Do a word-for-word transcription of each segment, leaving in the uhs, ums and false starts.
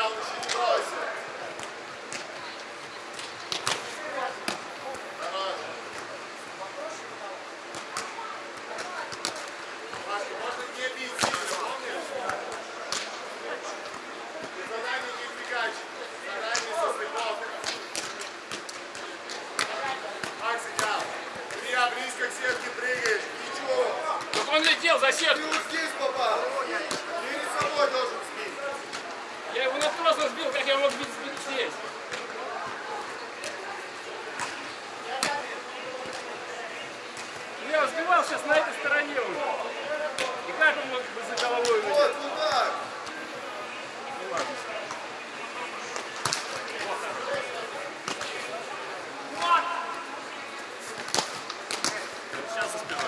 Близко к сетке прыгаешь, ничего. Так он летел за сетку. Ты вот здесь попал. Перед собой должен сбить. Я его на трос сбил, как я мог сбить здесь? Я сбивал сейчас на этой стороне уже. И как он мог бы за головой уйти? Вот туда. Ну ладно. Сейчас успевай.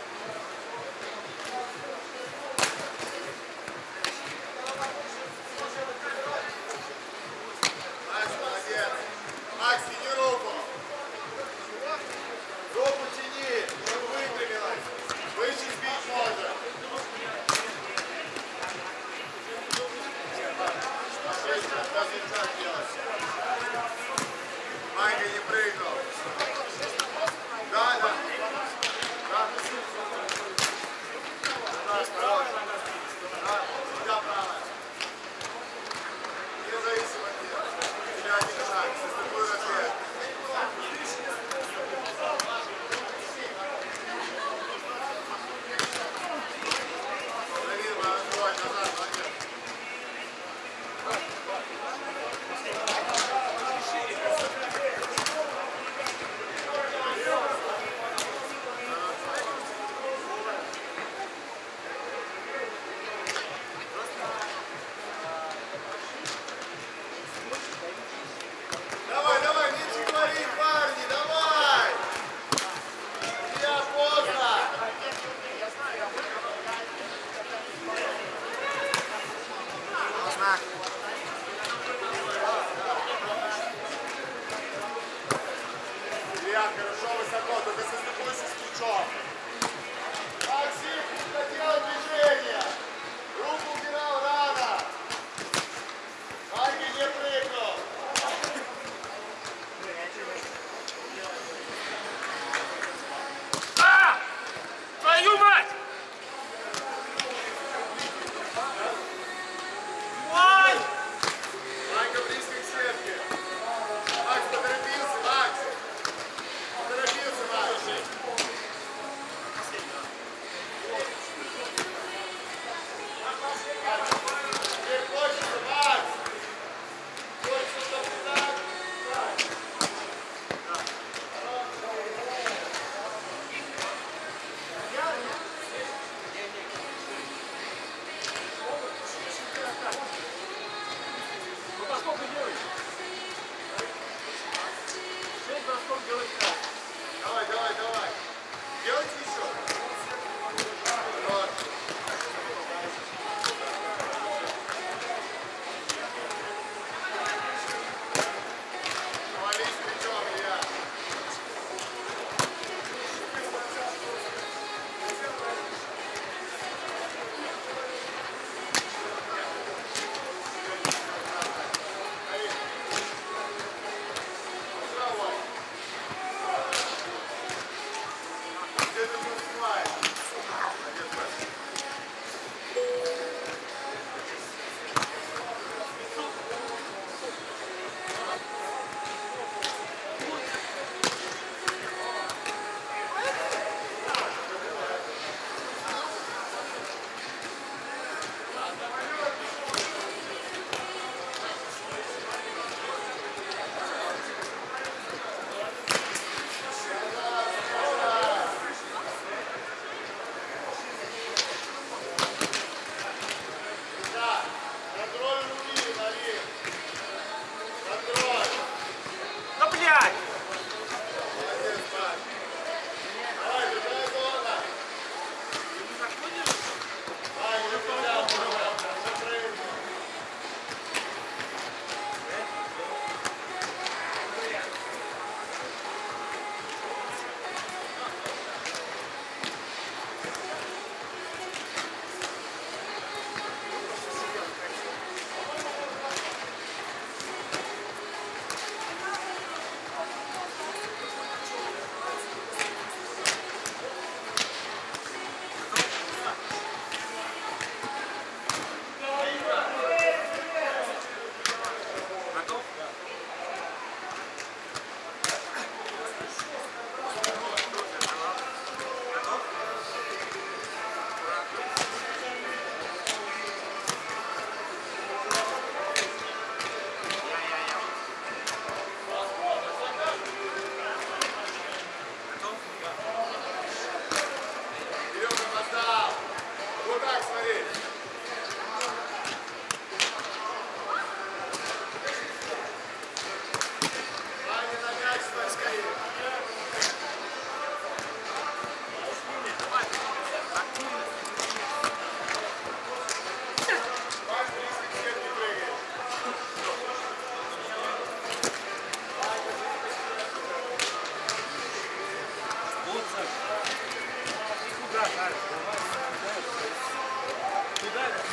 Макс, молодец. Макс, тяни руку. Руку тяни, чтобы выпрямилась. Выше сбить можно.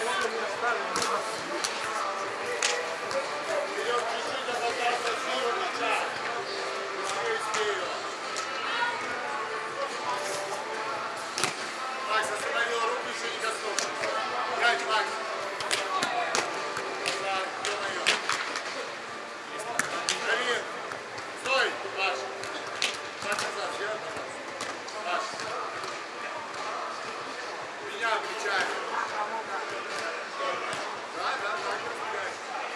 Макс, остановил руку, еще не коснулся. Пять, Макс. Так, ё-моё. Давид, стой, Паш. Паш, назад, сделай назад. Паш. Меня включай. Да, да, так, разбегай.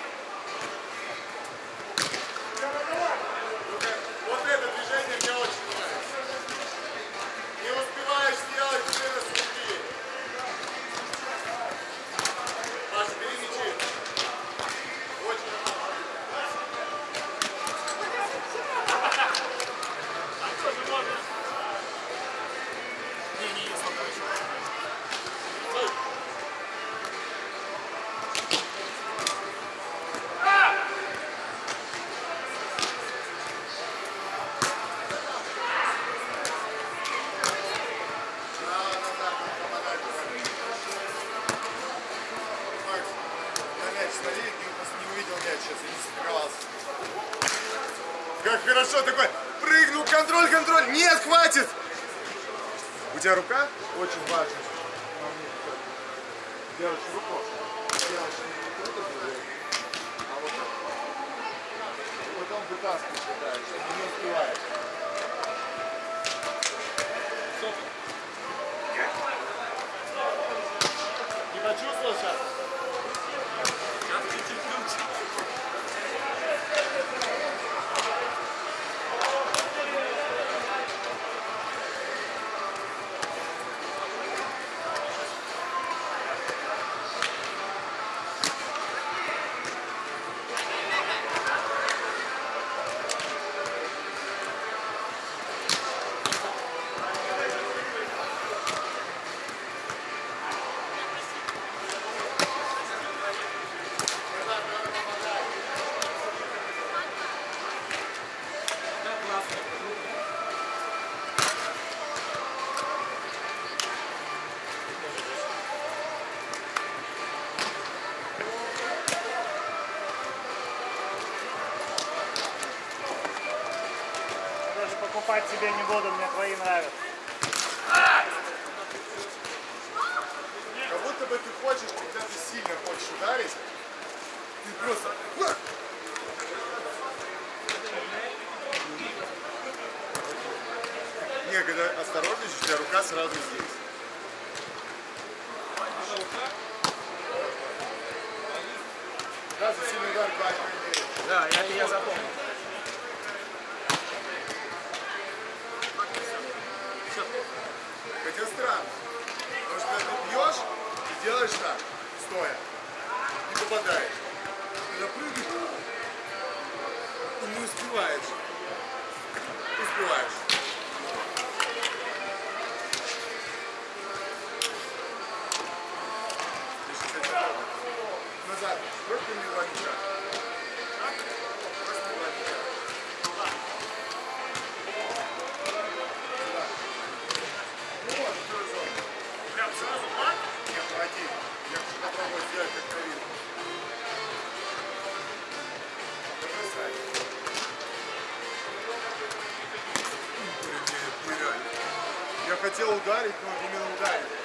Вот это движение мне очень нравится. Не успеваешь сделать, уже на суки. Паша, бери мячи. Очень хорошо. Не-не-не, смотри. Стой. Как хорошо такой, прыгнул, контроль, контроль, нет, хватит! У тебя рука? Очень важно. Делаешь руку, делаешь не круто, а вот так. И потом вытаскиваешь, пытаешься, не успеваешь. Не почувствовал сейчас? Покупать себе не буду, мне твои нравятся. Как будто бы ты хочешь, когда ты сильно хочешь ударить, ты просто... Не, когда осторожничаешь, у тебя рука сразу здесь. Да, за сильный удар бывает. Да, я, я запомнил. Хотя странно, потому что когда ты бьешь, ты делаешь так, стоя, и попадаешь. Когда прыгаешь, и не успеваешь. Успеваешь. Назад, просто не два мяча. Просто два мяча. Прям сразу мат? Нет, один. Я хочу попробовать сделать как Карин. Бросай. Нереально. Я хотел ударить, но именно ударить.